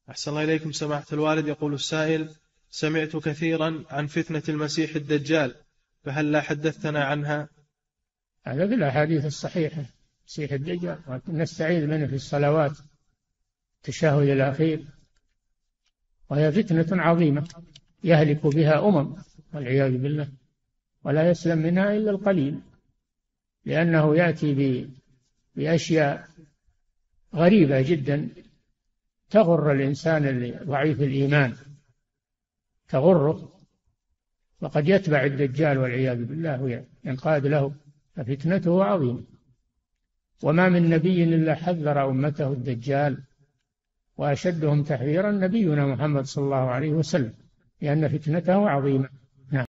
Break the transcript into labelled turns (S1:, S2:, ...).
S1: أحسن الله إليكم سماحة الوالد. يقول السائل: سمعت كثيرا عن فتنة المسيح الدجال، فهل لا حدثتنا عنها؟
S2: هذا في الأحاديث الصحيحة، مسيح الدجال نستعيذ منه في الصلوات التشهد الأخير، وهي فتنة عظيمة يهلك بها والعياذ بالله، ولا يسلم منها إلا القليل، لأنه يأتي بأشياء غريبة جدا تغر الإنسان ضعيف الإيمان، تغره، وقد يتبع الدجال والعياذ بالله وينقاد له، ففتنته عظيمة. وما من نبي إلا حذر أمته الدجال، وأشدهم تحذيرا نبينا محمد صلى الله عليه وسلم، لأن فتنته عظيمة.